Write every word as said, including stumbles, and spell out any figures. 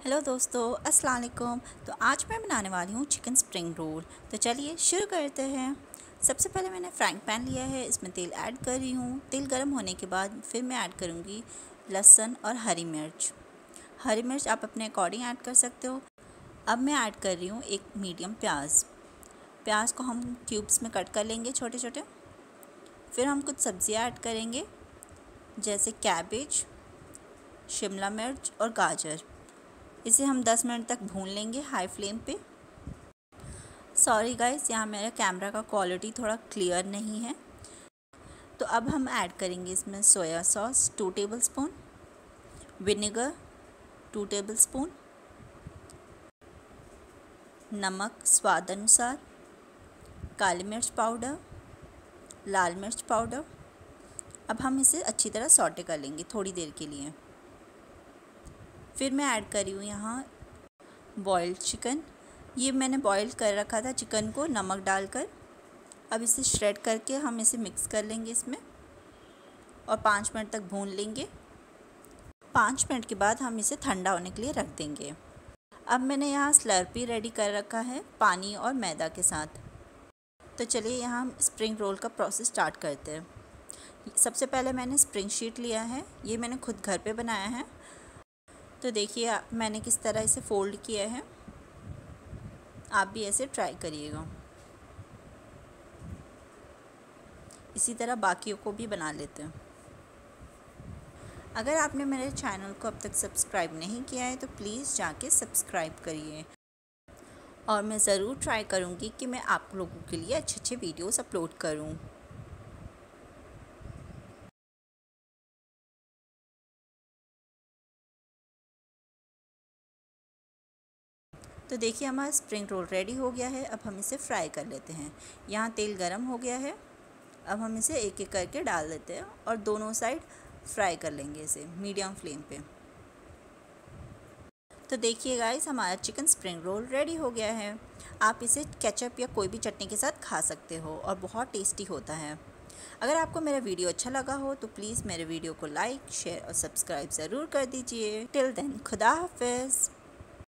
Hello दोस्तों, अस्सलाम वालेकुम। तो आज मैं बनाने वाली हूँ चिकन स्प्रिंग रोल। तो चलिए शुरू करते हैं। सबसे पहले मैंने फ्राइंग पैन लिया है, इसमें तेल ऐड कर रही हूँ। तेल गर्म होने के बाद फिर मैं ऐड करूँगी लहसुन और हरी मिर्च। हरी मिर्च आप अपने अकॉर्डिंग ऐड कर सकते हो। अब मैं ऐड कर रही हूँ एक मीडियम प्याज। प्याज को हम क्यूब्स में कट कर लेंगे छोटे छोटे। फिर हम कुछ सब्ज़ियाँ ऐड करेंगे जैसे कैबेज, शिमला मिर्च और गाजर। इसे हम दस मिनट तक भून लेंगे हाई फ्लेम पे। सॉरी गाइस, यहाँ मेरा कैमरा का क्वालिटी थोड़ा क्लियर नहीं है। तो अब हम ऐड करेंगे इसमें soya sauce two tablespoon, vinegar two tablespoon, नमक स्वाद अनुसार, काली मिर्च पाउडर, लाल मिर्च पाउडर। अब हम इसे अच्छी तरह सॉटे कर लेंगे थोड़ी देर के लिए। फिर मैं ऐड कर रही हूँ यहाँ बॉइल्ड चिकन। ये मैंने बॉईल कर रखा था चिकन को नमक डालकर। अब इसे श्रेड करके हम इसे मिक्स कर लेंगे इसमें और पाँच मिनट तक भून लेंगे। पाँच मिनट के बाद हम इसे ठंडा होने के लिए रख देंगे। अब मैंने यहाँ स्लर्पी रेडी कर रखा है पानी और मैदा के साथ। तो चलिए यहाँ हम स्प्रिंग रोल का प्रोसेस स्टार्ट करते हैं। सबसे पहले मैंने स्प्रिंग शीट लिया है, ये मैंने खुद घर पे बनाया है। तो देखिए मैंने किस तरह इसे फ़ोल्ड किया है, आप भी ऐसे ट्राई करिएगा। इसी तरह बाकियों को भी बना लेते हैं। अगर आपने मेरे चैनल को अब तक सब्सक्राइब नहीं किया है तो प्लीज़ जाके सब्सक्राइब करिए। और मैं ज़रूर ट्राई करूँगी कि मैं आप लोगों के लिए अच्छे अच्छे वीडियोस अपलोड करूँ। तो देखिए हमारा स्प्रिंग रोल रेडी हो गया है। अब हम इसे फ्राई कर लेते हैं। यहाँ तेल गरम हो गया है। अब हम इसे एक एक करके डाल देते हैं और दोनों साइड फ्राई कर लेंगे इसे मीडियम फ्लेम पे। तो देखिए गाइस, हमारा चिकन स्प्रिंग रोल रेडी हो गया है। आप इसे केचप या कोई भी चटनी के साथ खा सकते हो और बहुत टेस्टी होता है। अगर आपको मेरा वीडियो अच्छा लगा हो तो प्लीज़ मेरे वीडियो को लाइक, शेयर और सब्सक्राइब ज़रूर कर दीजिए। टिल देन, खुदा हाफिज़।